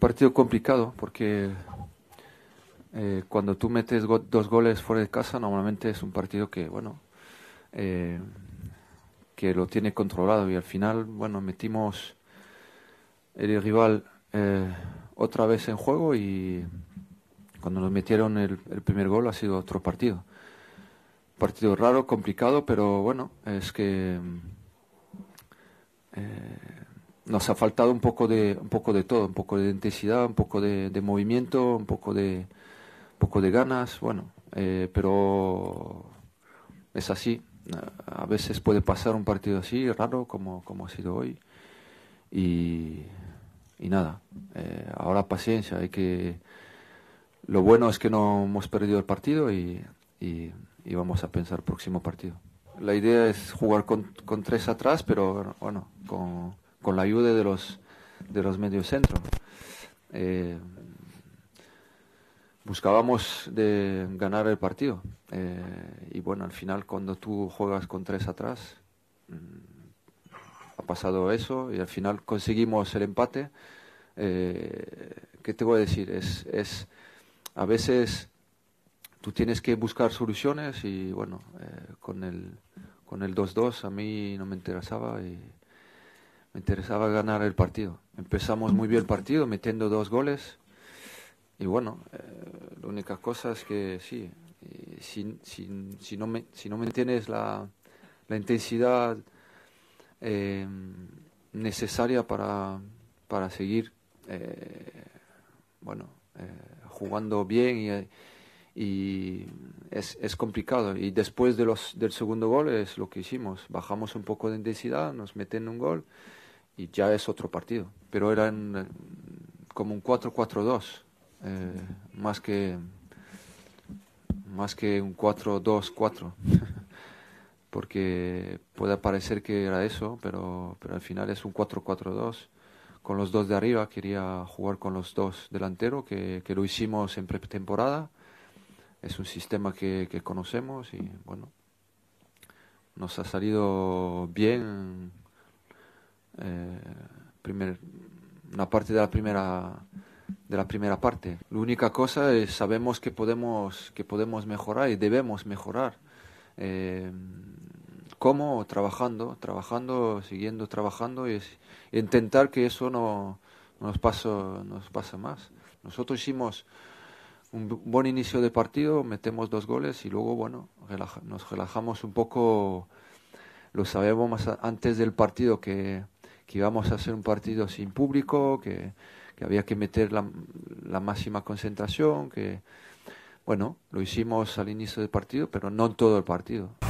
partido complicado porque cuando tú metes dos goles fuera de casa, normalmente es un partido que, bueno, eh, que lo tiene controlado y al final, bueno, metimos el rival otra vez en juego y cuando nos metieron el primer gol ha sido otro partido. Partido raro, complicado, pero bueno, es que nos ha faltado un poco de todo, un poco de intensidad, un poco de movimiento, un poco de ganas, bueno, pero es así. A veces puede pasar un partido así, raro, como ha sido hoy. Y, y nada, ahora paciencia, lo bueno es que no hemos perdido el partido y vamos a pensar próximo partido. La idea es jugar con tres atrás, pero bueno, con la ayuda de los mediocentros. Eh, Buscábamos de ganar el partido y bueno, al final cuando tú juegas con tres atrás ha pasado eso y al final conseguimos el empate. ¿Qué te voy a decir? A veces tú tienes que buscar soluciones y bueno, con el 2-2 a mí no me interesaba y me interesaba ganar el partido. Empezamos muy bien el partido metiendo dos goles. Y bueno, la única cosa es que sí, si no mantienes la intensidad necesaria para seguir bueno, jugando bien y es complicado. Y después del segundo gol es lo que hicimos, bajamos un poco de intensidad, nos meten un gol y ya es otro partido. Pero era como un 4-4-2. Eh, más que un 4-2-4 porque puede parecer que era eso, pero al final es un 4-4-2 con los dos de arriba. Quería jugar con los dos delanteros que lo hicimos en pretemporada. Es un sistema que conocemos y bueno, nos ha salido bien una parte de la primera parte. La única cosa es sabemos que podemos mejorar y debemos mejorar. ¿Cómo? Trabajando, siguiendo trabajando y intentar que eso no nos pase más. Nosotros hicimos un buen inicio de partido, metemos dos goles y luego, bueno, nos relajamos un poco. Lo sabemos más antes del partido que íbamos a hacer un partido sin público, que había que meter la máxima concentración, que bueno, lo hicimos al inicio del partido, pero no todo el partido.